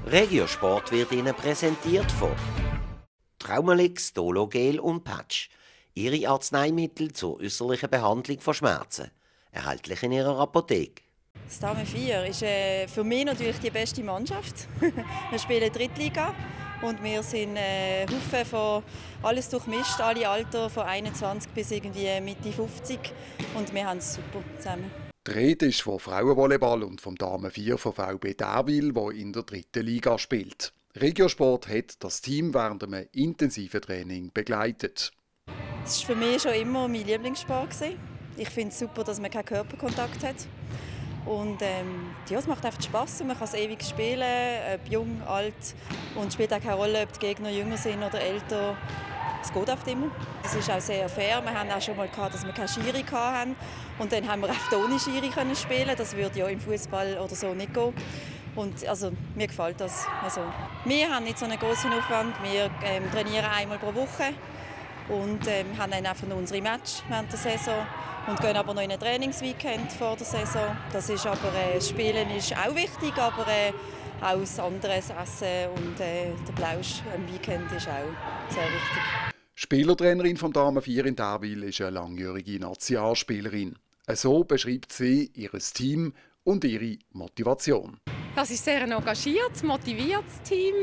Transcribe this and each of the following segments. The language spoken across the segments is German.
Regiosport wird Ihnen präsentiert von Traumalix, Dologel und Patch. Ihre Arzneimittel zur äußerlichen Behandlung von Schmerzen. Erhältlich in Ihrer Apotheke. Das Dame 4 ist für mich natürlich die beste Mannschaft. Wir spielen Drittliga und wir sind Haufen von alles durchmischt, alle Alter von 21 bis irgendwie Mitte 50 und wir haben es super zusammen. Die Rede ist vom Frauenvolleyball und vom Damen 4 von VB Derwil, der in der dritten Liga spielt. Regiosport hat das Team während einem intensiven Training begleitet. Es war für mich schon immer mein Lieblingssport. Ich finde es super, dass man keinen Körperkontakt hat. Und ja, es macht einfach Spass und man kann es ewig spielen, ob jung, alt. Und es spielt auch keine Rolle, ob die Gegner jünger sind oder älter. Es geht oft immer. Es ist auch sehr fair. Wir hatten auch schon mal gehabt, dass wir keine Schiri hatten. Und dann haben wir oft ohne Schiri spielen. Das würde ja im Fußball oder so nicht gehen. Und also, mir gefällt das. Also, wir haben nicht so einen großen Aufwand. Wir trainieren einmal pro Woche und haben dann einfach nur unsere Match während der Saison und gehen aber noch in ein Trainingsweekend vor der Saison. Das Spielen ist auch wichtig, aber auch das andere, das Essen und der Plausch am Weekend ist auch sehr wichtig. Spielertrainerin vom Damen 4 in Derwil ist eine langjährige Nationalspielerin. So beschreibt sie ihr Team und ihre Motivation. Das ist sehr ein engagiertes, motiviertes Team.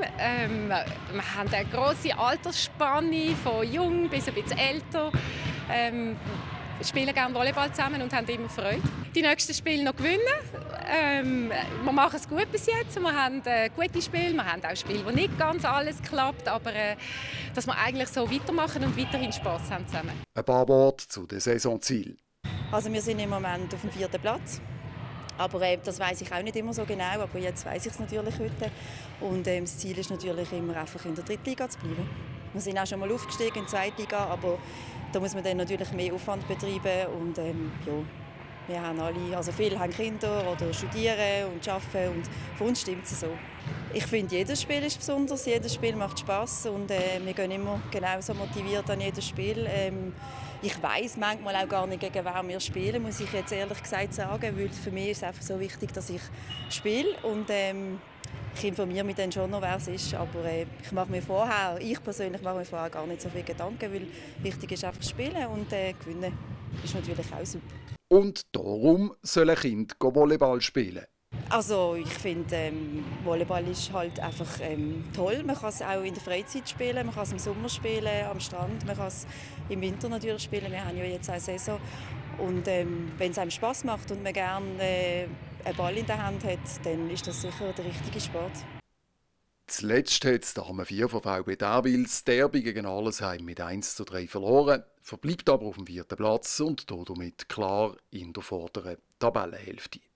Wir haben eine grosse Altersspanne, von jung bis ein bisschen älter. Wir spielen gerne Volleyball zusammen und haben immer Freude. Die nächsten Spiele noch gewinnen. Wir machen es gut bis jetzt. Wir haben gute Spiele. Wir haben auch Spiele, wo nicht ganz alles klappt. Aber dass wir eigentlich so weitermachen und weiterhin Spass haben zusammen. Ein paar Worte zu den Saisonzielen. Also wir sind im Moment auf dem 4. Platz. Aber das weiß ich auch nicht immer so genau, aber jetzt weiß ich es natürlich heute. Und das Ziel ist natürlich immer einfach in der Drittliga zu bleiben. Wir sind auch schon mal aufgestiegen in die Zweitliga, aber da muss man dann natürlich mehr Aufwand betreiben. Und ja, wir haben alle, also viele haben Kinder oder studieren und arbeiten und für uns stimmt es so. Ich finde, jedes Spiel ist besonders, jedes Spiel macht Spass und wir gehen immer genauso motiviert an jedes Spiel. Ich weiss manchmal auch gar nicht, gegen wen wir spielen, muss ich jetzt ehrlich gesagt sagen, weil für mich ist es einfach so wichtig, dass ich spiele und ich informiere mich dann schon noch, wer es ist, aber ich persönlich mache mir vorher gar nicht so viele Gedanken, weil wichtig ist einfach spielen und gewinnen ist natürlich auch super. Und darum sollen Kinder Volleyball spielen. Also ich finde, Volleyball ist halt einfach toll. Man kann es auch in der Freizeit spielen, man kann es im Sommer spielen, am Strand, man kann es im Winter natürlich spielen. Wir haben ja jetzt eine Saison. Und wenn es einem Spass macht und man gerne einen Ball in der Hand hat, dann ist das sicher der richtige Sport. Zuletzt hat die Damen 4 von VB Derwil das Derby gegen Arlesheim mit 1:3 verloren, verbleibt aber auf dem 4. Platz und damit klar in der vorderen Tabellenhälfte.